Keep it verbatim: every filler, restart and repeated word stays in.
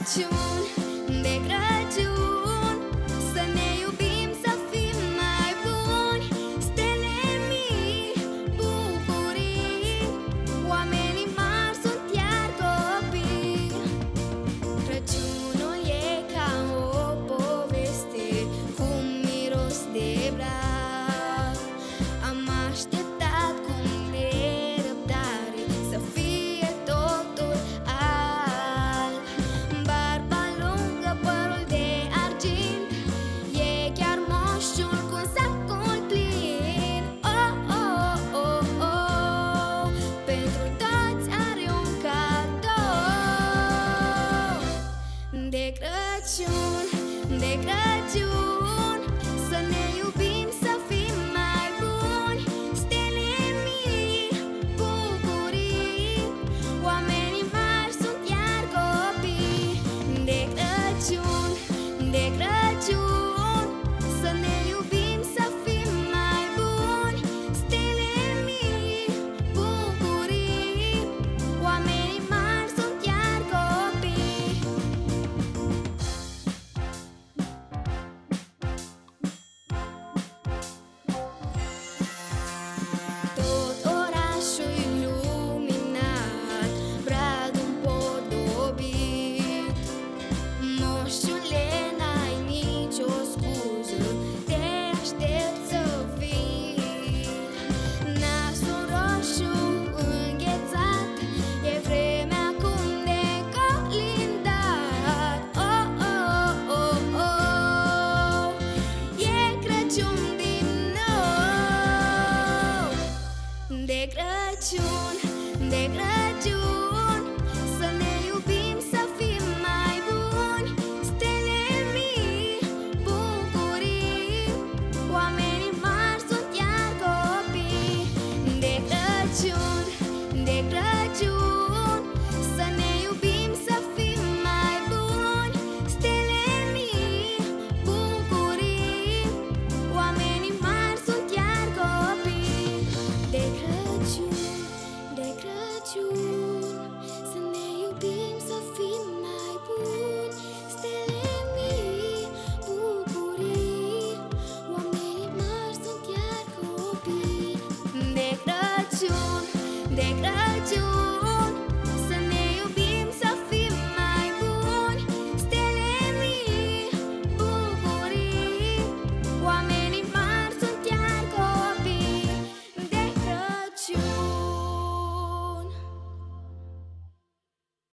Crăciun, de Crăciun, să ne iubim, să fim mai buni. Stele mii, bucurii, oamenii mari sunt iar copii. Crăciunul e ca o poveste cu miros de braț. Am așteptat cu nerăbdare să fie totul alb. Barba lungă, părul de argint, e chiar moșul cu sacul plin. Oh, oh, oh, oh, pentru toți are un cadou. De Crăciun, de Crăciun, să ne iubim, să fim mai buni. Stele mii, bucurii, oamenii mari sunt iar copii. De Crăciun, de Crăciun, să ne iubim, să fim mai buni. Stele mii, bucurii, oamenii mari sunt iar copii. Tot orașul iluminat, bradul împodobit. Moșule, n-ai nicio scuză, te aștept să vii. Nasul roșu înghețat, e vremea acum de colindat. Oh, oh, oh, oh, e Crăciun din nou. De Crăciun,